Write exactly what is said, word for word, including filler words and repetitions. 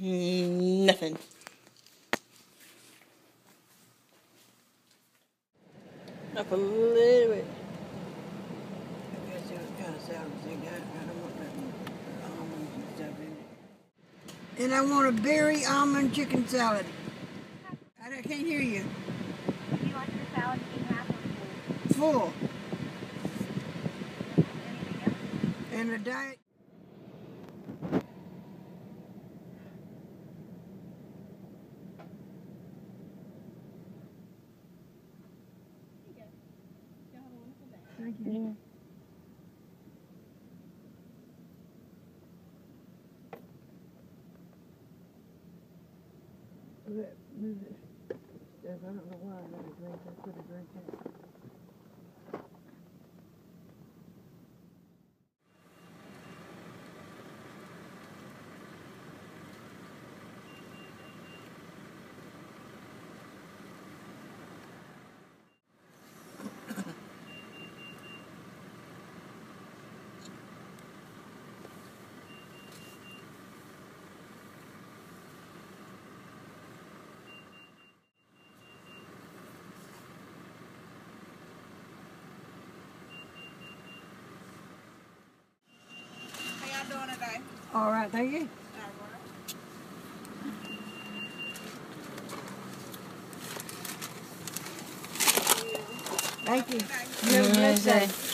Mm, nothing. Up a little bit. I guess it was kind of salads they got. I don't want that almonds and stuff in it. And I want a berry almond chicken salad. I don't- can't hear you. Do you like your salad to be half or full? Full. Anything else? And a diet. Thank you. Yeah. Let- move this stuff. I don't know why I let it drink. I put a drink in. How y'all doing today? All right, thank you. Thank you. You have a blessed day.